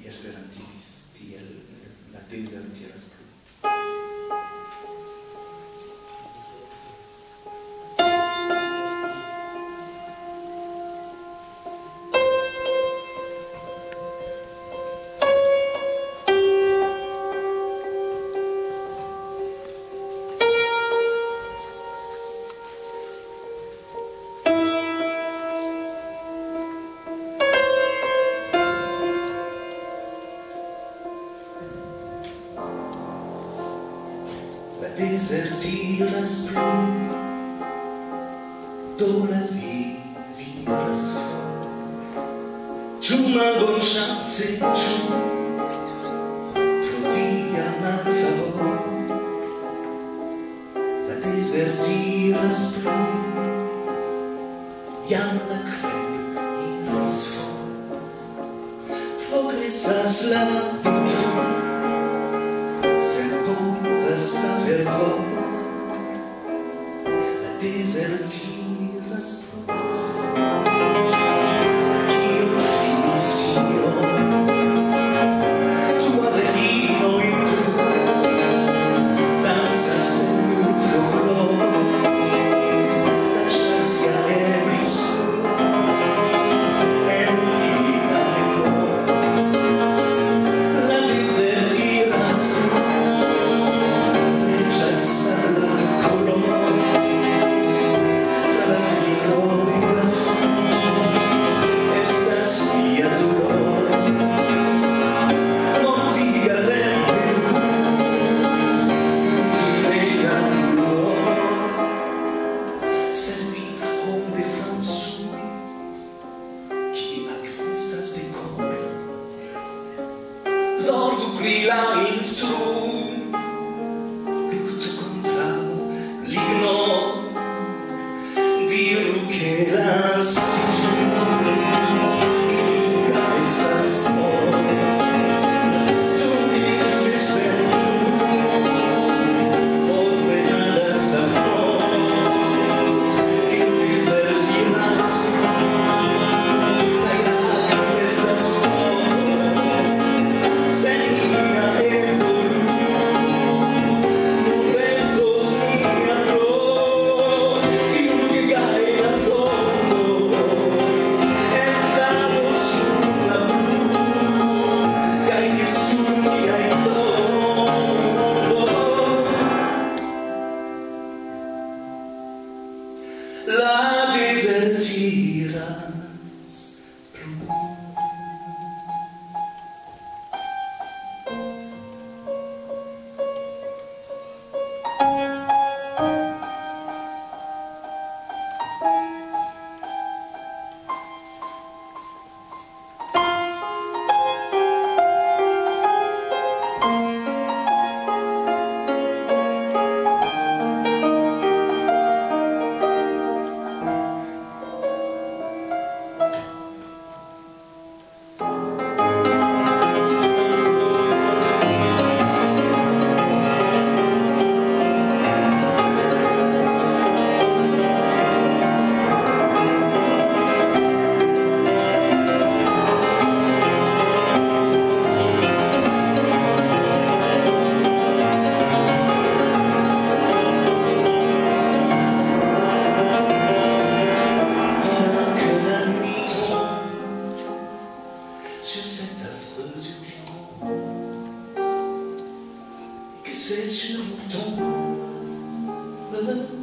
esperantisti la dezertiras plu. Desertiras plu, do la viviras for. Ĉu malbonŝance, ĉu pro tia malfavor? La desertiras plu, jam la krep iras for. Progresas la diino, senpovas la fervor. La desertiras plu, kio finisio, tua regino in plu, dancas en nutro glor, la ŝasia eblis en via memor. La desertiras plu, zorgu pri la instrum, luktu kontraŭ ligno, diru ke la situga estas for. Dum li tute sendu, forvenadas la noc, kiu dezertiras plu, kaj la akvo estas for. La desertiras plu. Sur cette affreuse plan, que c'est sur ton